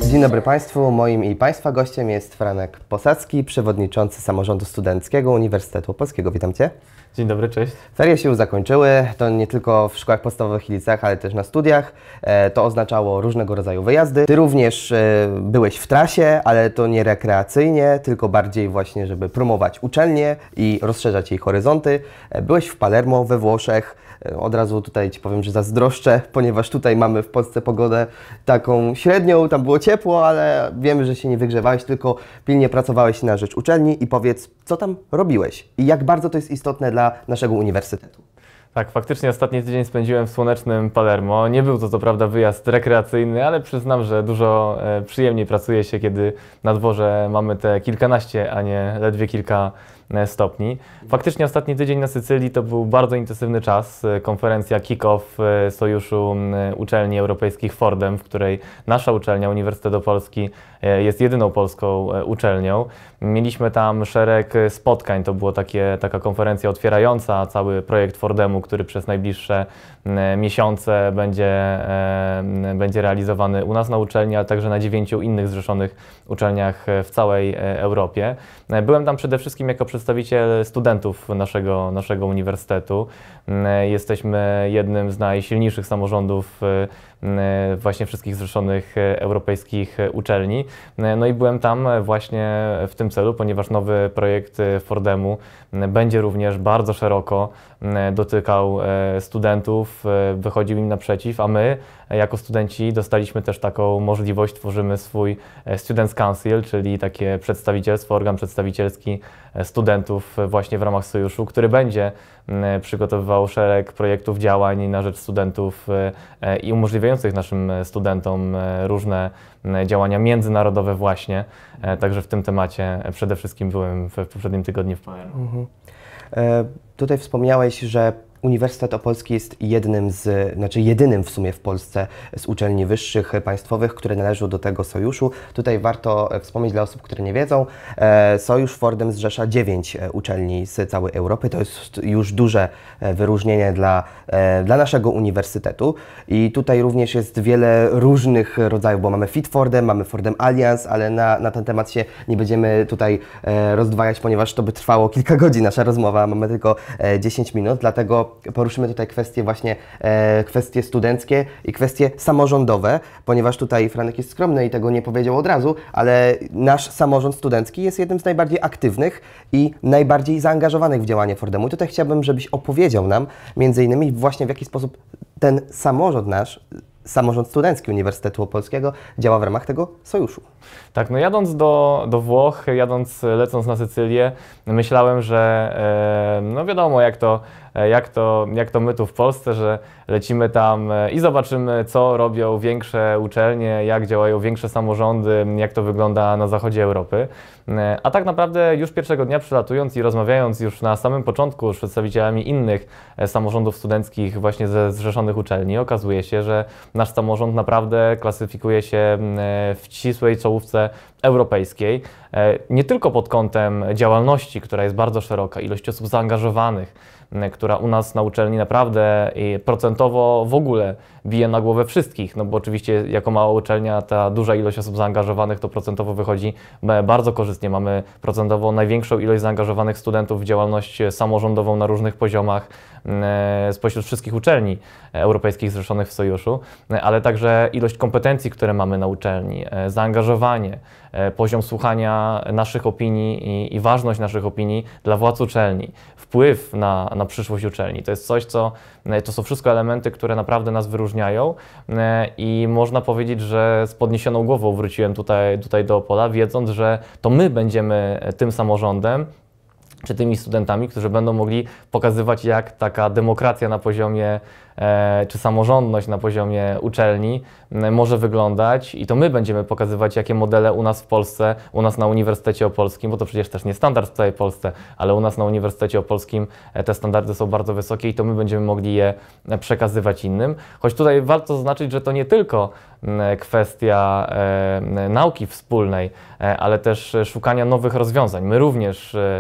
Dzień dobry Państwu. Moim i Państwa gościem jest Franek Posadzki, przewodniczący Samorządu Studenckiego Uniwersytetu Opolskiego. Witam Cię. Dzień dobry, cześć. Ferie się już zakończyły, to nie tylko w szkołach podstawowych i liceach, ale też na studiach. To oznaczało różnego rodzaju wyjazdy. Ty również byłeś w trasie, ale to nie rekreacyjnie, tylko bardziej właśnie, żeby promować uczelnię i rozszerzać jej horyzonty. Byłeś w Palermo we Włoszech. Od razu tutaj Ci powiem, że zazdroszczę, ponieważ tutaj mamy w Polsce pogodę taką średnią, tam było ciepło, ale wiemy, że się nie wygrzewałeś, tylko pilnie pracowałeś na rzecz uczelni i powiedz, co tam robiłeś i jak bardzo to jest istotne dla naszego uniwersytetu. Tak, faktycznie ostatni tydzień spędziłem w słonecznym Palermo. Nie był to co prawda wyjazd rekreacyjny, ale przyznam, że dużo przyjemniej pracuje się, kiedy na dworze mamy te kilkanaście, a nie ledwie kilka stopni. Faktycznie ostatni tydzień na Sycylii to był bardzo intensywny czas. Konferencja kick-off Sojuszu Uczelni Europejskich Fordem, w której nasza uczelnia, Uniwersytet Opolski, jest jedyną polską uczelnią. Mieliśmy tam szereg spotkań, to była taka konferencja otwierająca cały projekt Fordemu, który przez najbliższe miesiące będzie realizowany u nas na uczelni, ale także na 9 innych zrzeszonych uczelniach w całej Europie. Byłem tam przede wszystkim jako przedstawiciel studentów naszego uniwersytetu. Jesteśmy jednym z najsilniejszych samorządów właśnie wszystkich zrzeszonych europejskich uczelni. No i byłem tam właśnie w tym celu, ponieważ nowy projekt Fordemu będzie również bardzo szeroko dotykał studentów, wychodził im naprzeciw, a my jako studenci dostaliśmy też taką możliwość, tworzymy swój Students' Council, czyli takie przedstawicielstwo, organ przedstawicielski studentów właśnie w ramach Sojuszu, który będzie przygotowywał szereg projektów, działań na rzecz studentów i umożliwiających naszym studentom różne działania międzynarodowe właśnie. Także w tym temacie przede wszystkim byłem w poprzednim tygodniu w Palermo. Tutaj wspomniałeś, że Uniwersytet Opolski jest jedynym w sumie w Polsce z uczelni wyższych państwowych, które należą do tego sojuszu. Tutaj warto wspomnieć dla osób, które nie wiedzą, Sojusz Fordem zrzesza 9 uczelni z całej Europy. To jest już duże wyróżnienie dla naszego uniwersytetu. I tutaj również jest wiele różnych rodzajów, bo mamy Fit Fordem, mamy Fordem Alliance, ale na ten temat się nie będziemy tutaj rozdwajać, ponieważ to by trwało kilka godzin nasza rozmowa, mamy tylko 10 minut, dlatego poruszymy tutaj kwestie studenckie i kwestie samorządowe, ponieważ tutaj Franek jest skromny i tego nie powiedział od razu, ale nasz samorząd studencki jest jednym z najbardziej aktywnych i najbardziej zaangażowanych w działanie Fordemu. I tutaj chciałbym, żebyś opowiedział nam między innymi właśnie w jaki sposób ten samorząd studencki Uniwersytetu Opolskiego działa w ramach tego sojuszu. Tak, no jadąc do Włoch, lecąc na Sycylię, myślałem, że no wiadomo jak to my tu w Polsce, że lecimy tam i zobaczymy, co robią większe uczelnie, jak działają większe samorządy, jak to wygląda na zachodzie Europy. A tak naprawdę już pierwszego dnia przylatując i rozmawiając już na samym początku z przedstawicielami innych samorządów studenckich właśnie ze zrzeszonych uczelni, okazuje się, że nasz samorząd naprawdę klasyfikuje się w ścisłej czołówce europejskiej. Nie tylko pod kątem działalności, która jest bardzo szeroka, ilość osób zaangażowanych, która u nas na uczelni naprawdę procentowo w ogóle bije na głowę wszystkich, no bo oczywiście jako mała uczelnia ta duża ilość osób zaangażowanych to procentowo wychodzi bardzo korzystnie. Mamy procentowo największą ilość zaangażowanych studentów w działalność samorządową na różnych poziomach spośród wszystkich uczelni europejskich zrzeszonych w sojuszu, ale także ilość kompetencji, które mamy na uczelni, zaangażowanie, poziom słuchania naszych opinii i ważność naszych opinii dla władz uczelni, wpływ na przyszłość uczelni. To jest coś, to są wszystko elementy, które naprawdę nas wyróżniają i można powiedzieć, że z podniesioną głową wróciłem tutaj do Opola, wiedząc, że to my będziemy tym samorządem, czy tymi studentami, którzy będą mogli pokazywać, jak taka demokracja na poziomie, czy samorządność na poziomie uczelni może wyglądać i to my będziemy pokazywać, jakie modele u nas w Polsce, u nas na Uniwersytecie Opolskim, bo to przecież też nie standard w całej Polsce, ale u nas na Uniwersytecie Opolskim te standardy są bardzo wysokie i to my będziemy mogli je przekazywać innym. Choć tutaj warto zaznaczyć, że to nie tylko kwestia nauki wspólnej, ale też szukania nowych rozwiązań. My również, czy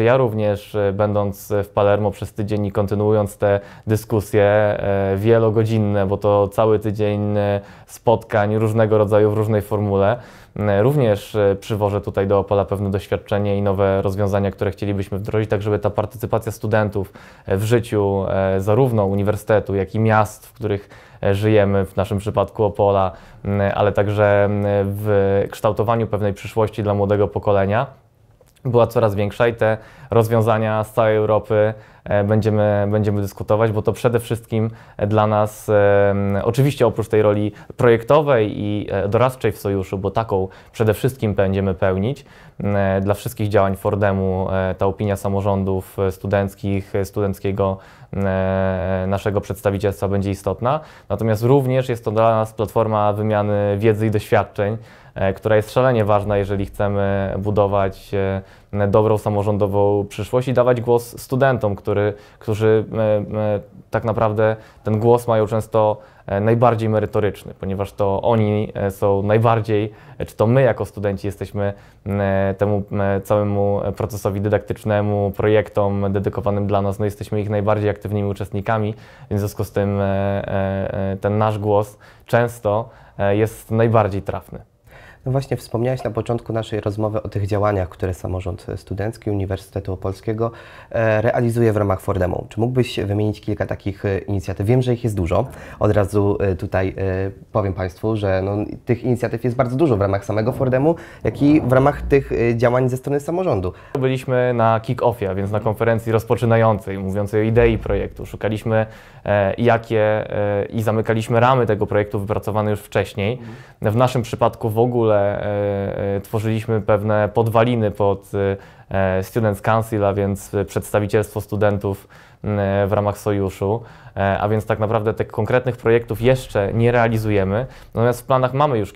czy ja również, będąc w Palermo przez tydzień i kontynuując te dyskusje wielogodzinne, bo to cały tydzień spotkań różnego rodzaju w różnej formule, również przywożę tutaj do Opola pewne doświadczenie i nowe rozwiązania, które chcielibyśmy wdrożyć, tak żeby ta partycypacja studentów w życiu zarówno uniwersytetu, jak i miast, w których żyjemy, w naszym przypadku Opola, ale także w kształtowaniu pewnej przyszłości dla młodego pokolenia była coraz większa i te rozwiązania z całej Europy będziemy dyskutować, bo to przede wszystkim dla nas, oczywiście oprócz tej roli projektowej i doradczej w Sojuszu, bo taką przede wszystkim będziemy pełnić, dla wszystkich działań Fordemu ta opinia samorządów studenckich, studenckiego naszego przedstawicielstwa będzie istotna. Natomiast również jest to dla nas platforma wymiany wiedzy i doświadczeń, która jest szalenie ważna, jeżeli chcemy budować dobrą samorządową przyszłość i dawać głos studentom, którzy tak naprawdę ten głos mają często najbardziej merytoryczny, ponieważ to oni są najbardziej, czy to my jako studenci jesteśmy temu całemu procesowi dydaktycznemu, projektom dedykowanym dla nas, no jesteśmy ich najbardziej aktywnymi uczestnikami, więc w związku z tym ten nasz głos często jest najbardziej trafny. No właśnie, wspomniałeś na początku naszej rozmowy o tych działaniach, które samorząd studencki Uniwersytetu Opolskiego realizuje w ramach Fordemu. Czy mógłbyś wymienić kilka takich inicjatyw? Wiem, że ich jest dużo. Od razu tutaj powiem Państwu, że no, tych inicjatyw jest bardzo dużo w ramach samego Fordemu, jak i w ramach tych działań ze strony samorządu. Byliśmy na kick-offie, a więc na konferencji rozpoczynającej, mówiącej o idei projektu. Szukaliśmy i zamykaliśmy ramy tego projektu wypracowane już wcześniej. W naszym przypadku w ogóle tworzyliśmy pewne podwaliny pod Students' Council, a więc przedstawicielstwo studentów w ramach Sojuszu, a więc tak naprawdę tych konkretnych projektów jeszcze nie realizujemy. Natomiast w planach mamy już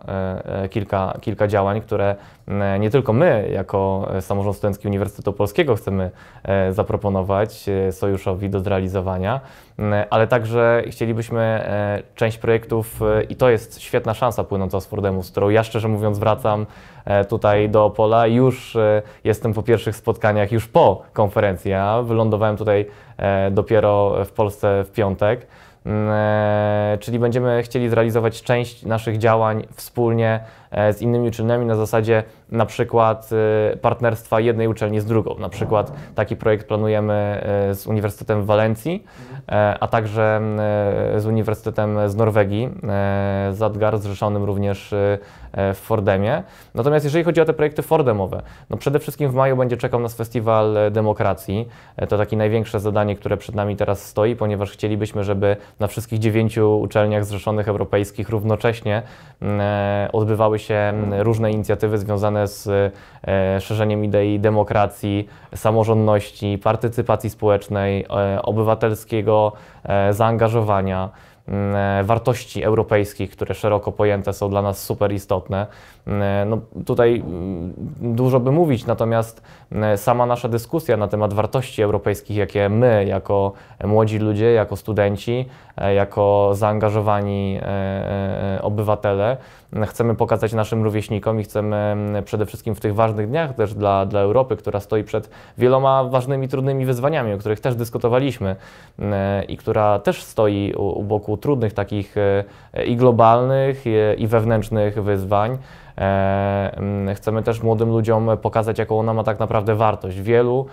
kilka działań, które nie tylko my jako Samorząd Studencki Uniwersytetu Opolskiego chcemy zaproponować Sojuszowi do zrealizowania, ale także chcielibyśmy część projektów, i to jest świetna szansa płynąca z Fordemu, z którą ja szczerze mówiąc wracam tutaj do Opola. Już jestem po pierwszych spotkaniach, już po konferencji. Ja wylądowałem tutaj dopiero w Polsce w piątek. Czyli będziemy chcieli zrealizować część naszych działań wspólnie z innymi uczelniami na zasadzie na przykład partnerstwa jednej uczelni z drugą. Na przykład taki projekt planujemy z Uniwersytetem w Walencji, a także z Uniwersytetem z Norwegii, Zadgar, zrzeszonym również w Fordemie. Natomiast jeżeli chodzi o te projekty fordemowe, no przede wszystkim w maju będzie czekał nas Festiwal Demokracji. To takie największe zadanie, które przed nami teraz stoi, ponieważ chcielibyśmy, żeby na wszystkich 9 uczelniach zrzeszonych europejskich równocześnie odbywały się różne inicjatywy związane z szerzeniem idei demokracji, samorządności, partycypacji społecznej, obywatelskiego zaangażowania, wartości europejskich, które szeroko pojęte są dla nas super istotne. No, tutaj dużo by mówić, natomiast sama nasza dyskusja na temat wartości europejskich, jakie my jako młodzi ludzie, jako studenci, jako zaangażowani obywatele chcemy pokazać naszym rówieśnikom i chcemy przede wszystkim w tych ważnych dniach też dla Europy, która stoi przed wieloma ważnymi, trudnymi wyzwaniami, o których też dyskutowaliśmy i która też stoi u boku trudnych takich i globalnych, i wewnętrznych wyzwań. Chcemy też młodym ludziom pokazać, jaką ona ma tak naprawdę wartość. Wielu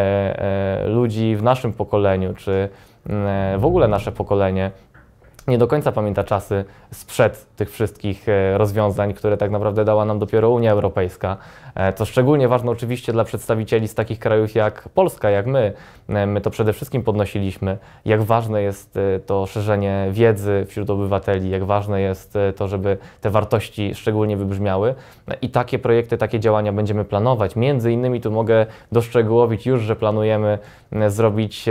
ludzi w naszym pokoleniu, czy w ogóle nasze pokolenie, nie do końca pamięta czasy sprzed tych wszystkich rozwiązań, które tak naprawdę dała nam dopiero Unia Europejska. To szczególnie ważne oczywiście dla przedstawicieli z takich krajów jak Polska, jak my. My to przede wszystkim podnosiliśmy, jak ważne jest to szerzenie wiedzy wśród obywateli, jak ważne jest to, żeby te wartości szczególnie wybrzmiały. I takie projekty, takie działania będziemy planować. Między innymi tu mogę doszczegółowić już, że planujemy zrobić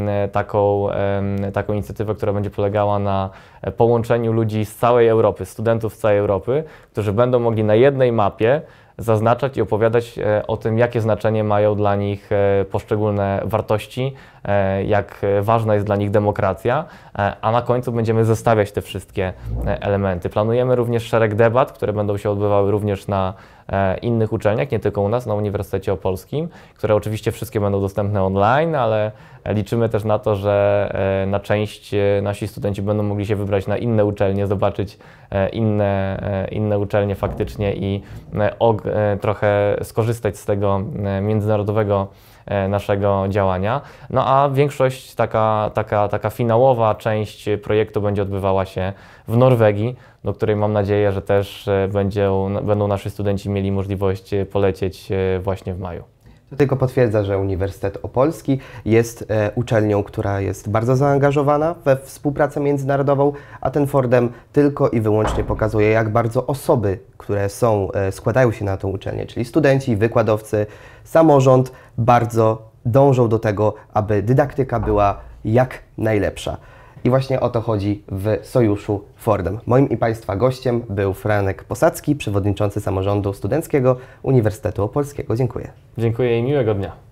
taką inicjatywę, która będzie polegała na połączeniu ludzi z całej Europy, studentów z całej Europy, którzy będą mogli na jednej mapie zaznaczać i opowiadać o tym, jakie znaczenie mają dla nich poszczególne wartości, jak ważna jest dla nich demokracja, a na końcu będziemy zestawiać te wszystkie elementy. Planujemy również szereg debat, które będą się odbywały również na innych uczelniach, nie tylko u nas, na Uniwersytecie Opolskim, które oczywiście wszystkie będą dostępne online, ale liczymy też na to, że na część nasi studenci będą mogli się wybrać na inne uczelnie, zobaczyć inne uczelnie faktycznie i trochę skorzystać z tego międzynarodowego naszego działania. No a większość, taka finałowa część projektu będzie odbywała się w Norwegii, do której mam nadzieję, że też będą nasi studenci mieli możliwość polecieć właśnie w maju. To tylko potwierdza, że Uniwersytet Opolski jest uczelnią, która jest bardzo zaangażowana we współpracę międzynarodową, a ten Fordem tylko i wyłącznie pokazuje, jak bardzo osoby, które składają się na tą uczelnię, czyli studenci, wykładowcy, samorząd, bardzo dążą do tego, aby dydaktyka była jak najlepsza. I właśnie o to chodzi w sojuszu Fordem. Moim i Państwa gościem był Franek Posadzki, przewodniczący Samorządu Studenckiego Uniwersytetu Opolskiego. Dziękuję. Dziękuję i miłego dnia.